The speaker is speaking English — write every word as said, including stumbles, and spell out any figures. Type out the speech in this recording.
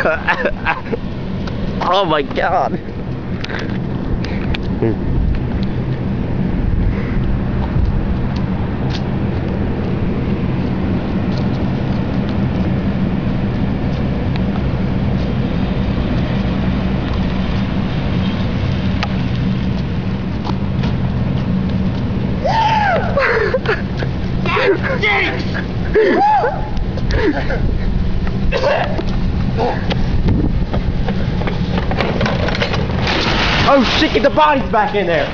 Oh my god. Oh shit, get the bodies back in there.